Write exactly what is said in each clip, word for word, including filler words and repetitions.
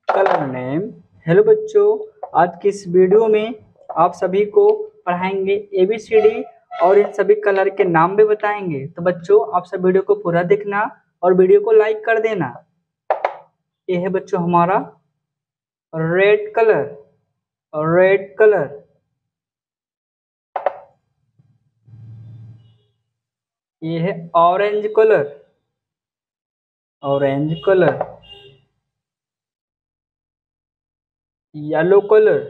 Colour name. Hello बच्चों, आज की इस वीडियो में आप सभी को पढ़ाएंगे एबीसीडी और इन सभी कलर के नाम भी बताएंगे। तो बच्चों आप सब वीडियो को पूरा देखना और वीडियो को लाइक कर देना। ये है बच्चों हमारा रेड कलर, रेड कलर। ये है orange colour, orange colour. Yellow colour,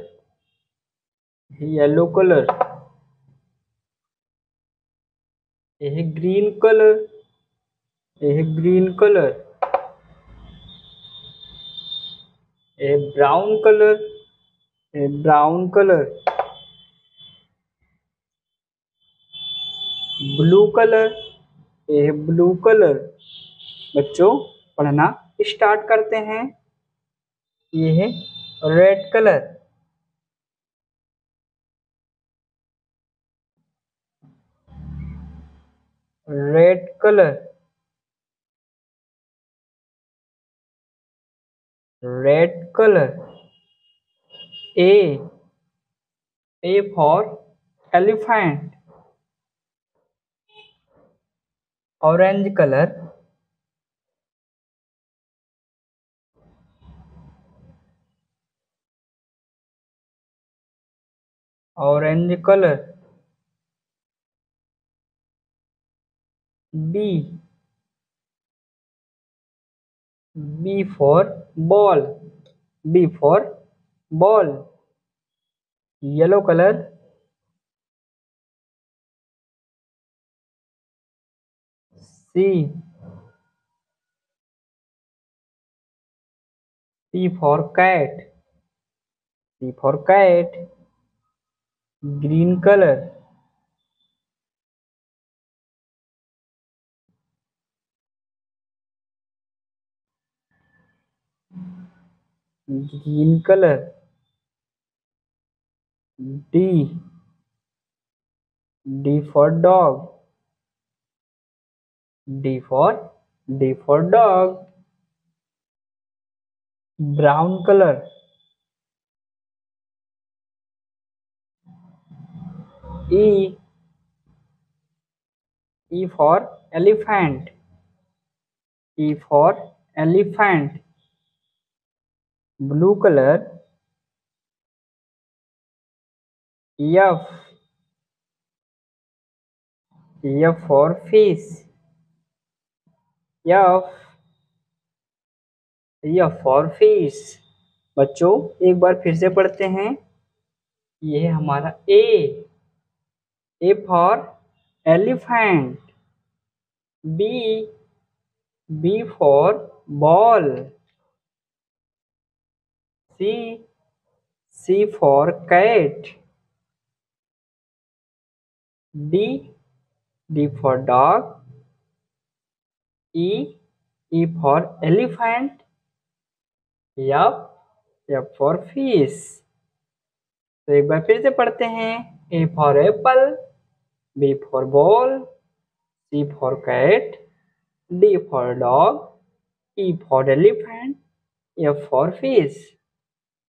yellow colour. ये है ग्रीन कलर, ये है ग्रीन कलर। ये ब्राउन कलर, ये ब्राउन कलर। ब्लू कलर, ये ब्लू कलर। बच्चों पढ़ना स्टार्ट करते हैं। ये है red colour, red colour, red colour. A, A for elephant, orange colour, orange colour. B, B for ball, B for ball, yellow colour. C, C for cat, C for cat, green color, green color. D, D for dog, D for D for dog, brown color. E, E for elephant, E for elephant, blue color. F, F for fish, F, F for fish. बच्चों एक बार फिर से पढ़ते हैं। ये है हमारा A, A for elephant. B, B for ball. C, C for cat. D, D for dog. E, E for elephant. F, F for fish. तो एक बार फिर से पढ़ते हैं। A for apple, B for ball, C for cat, D for dog, E for elephant, F for fish.